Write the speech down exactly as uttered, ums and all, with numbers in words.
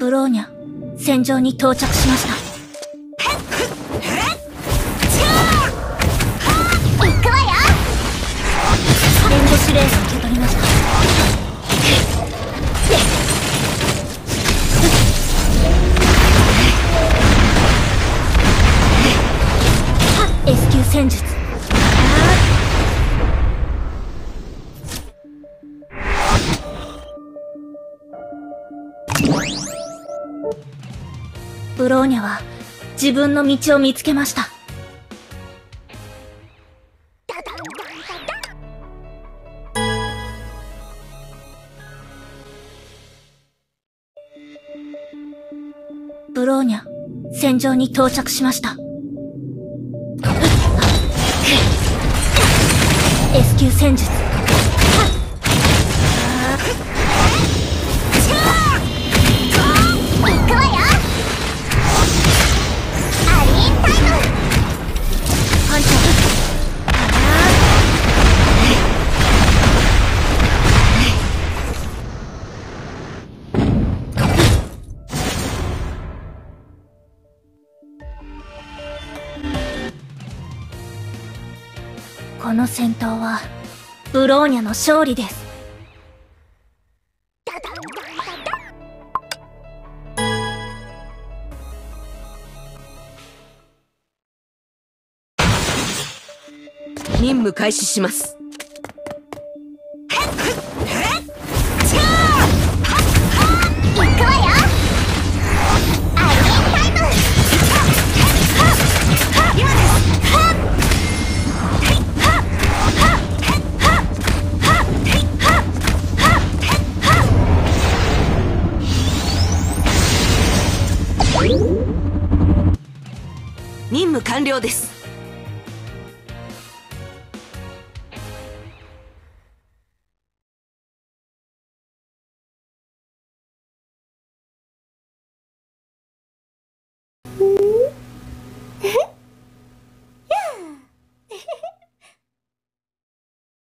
ブローニャ、戦場に到着しました。 行くわよ。 援護指令を受け取りました。S 級戦術。ブローニャは自分の道を見つけました。ブローニャ、戦場に到着しました。S 級戦術。 行くわよ。アリーンタイム。 パンチャー。この戦闘はブローニャの勝利です。 任務開始します。 行くわよ。アリーンタイム。 任務完了です。